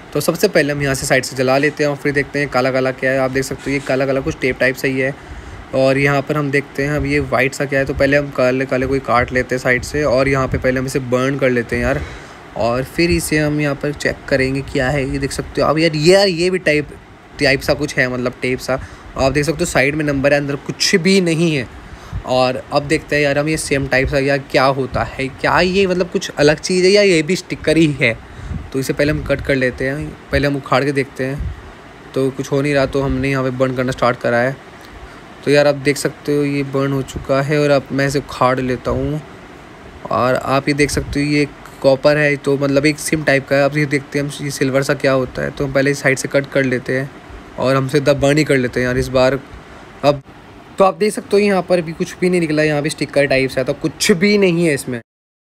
तो सबसे पहले हम यहाँ से साइड से जला लेते हैं और फिर देखते हैं काला काला क्या है। आप देख सकते हो ये काला काला कुछ टेप टाइप सही है। और यहाँ पर हम देखते हैं अब ये वाइट सा क्या है। तो पहले हम काले काले कोई काट लेते हैं साइड से और यहाँ पे पहले हम इसे बर्न कर लेते हैं यार। और फिर इसे हम यहाँ पर चेक करेंगे क्या है। ये देख सकते हो अब यार ये भी टाइप सा कुछ है, मतलब टेप सा। आप देख सकते हो साइड में नंबर है, अंदर कुछ भी नहीं है। और अब देखते हैं यार हम ये सेम टाइप सा यार क्या होता है, क्या ये मतलब कुछ अलग चीज़ है या ये भी स्टिकर ही है। तो इसे पहले हम कट कर लेते हैं, पहले हम उखाड़ के देखते हैं। तो कुछ हो नहीं रहा तो हमने यहाँ पे बर्न करना स्टार्ट करा है। तो यार आप देख सकते हो ये बर्न हो चुका है और अब मैं इसे उखाड़ लेता हूँ। और आप ये देख सकते हो ये कॉपर है, तो मतलब एक सिम टाइप का है। अब ये देखते हैं हम ये सिल्वर सा क्या होता है। तो हम पहले इस साइड से कट कर लेते हैं और हम सीधा बर्न ही कर लेते हैं यार इस बार। अब तो आप देख सकते हो यहाँ पर भी कुछ भी नहीं निकला, यहाँ भी स्टिकर टाइप सा, तो कुछ भी नहीं है इसमें।